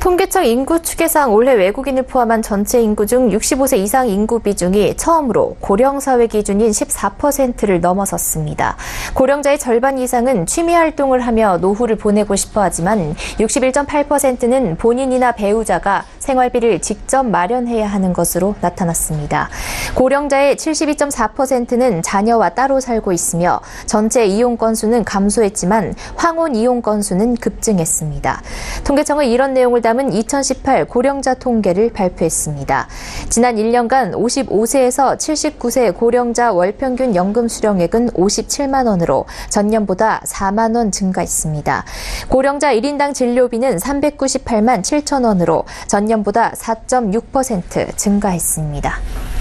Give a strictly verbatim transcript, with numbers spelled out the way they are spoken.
통계청 인구 추계상 올해 외국인을 포함한 전체 인구 중 육십오 세 이상 인구 비중이 처음으로 고령사회 기준인 십사 퍼센트를 넘어섰습니다. 고령자의 절반 이상은 취미활동을 하며 노후를 보내고 싶어 하지만 육십일 점 팔 퍼센트는 본인이나 배우자가 생활비를 직접 마련해야 하는 것으로 나타났습니다. 고령자의 칠십이 점 사 퍼센트는 자녀와 따로 살고 있으며 전체 이용 건수는 감소했지만 황혼 이용 건수는 급증했습니다. 통계청은 이런 내용을 담은 이천십팔 고령자 통계를 발표했습니다. 지난 일 년간 오십오 세에서 칠십구 세 고령자 월평균 연금 수령액은 오십칠만 원으로 전년보다 사만 원 증가했습니다. 고령자 일 인당 진료비는 삼백구십팔만 칠천 원으로 전년보다 사 점 육 퍼센트 증가했습니다.